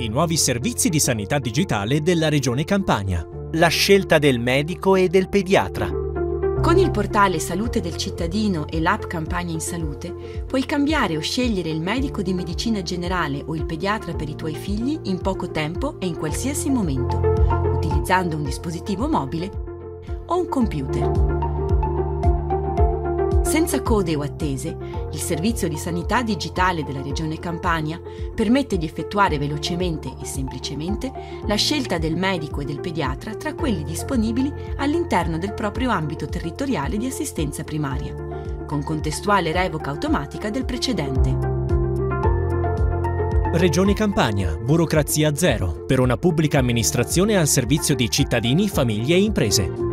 I nuovi servizi di sanità digitale della Regione Campania. La scelta del medico e del pediatra. Con il portale Salute del cittadino e l'app Campania in Salute puoi cambiare o scegliere il medico di medicina generale o il pediatra per i tuoi figli in poco tempo e in qualsiasi momento, utilizzando un dispositivo mobile o un computer. Senza code o attese, il servizio di sanità digitale della Regione Campania permette di effettuare velocemente e semplicemente la scelta del medico e del pediatra tra quelli disponibili all'interno del proprio ambito territoriale di assistenza primaria, con contestuale revoca automatica del precedente. Regione Campania, burocrazia zero, per una pubblica amministrazione al servizio di cittadini, famiglie e imprese.